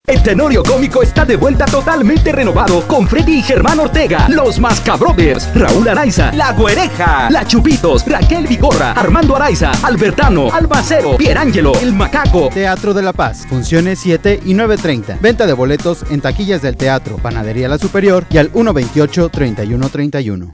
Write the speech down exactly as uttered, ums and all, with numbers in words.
El Tenorio Cómico está de vuelta totalmente renovado con Freddy y Germán Ortega, los Mascabrothers, Raúl Araiza, La Güereja, La Chupitos, Raquel Vigorra, Armando Araiza, Albertano, Albacero, Pierangelo, El Macaco. Teatro de la Paz, funciones siete y nueve treinta. Venta de boletos en taquillas del teatro, Panadería La Superior y al uno veintiocho, treinta y uno treinta y uno.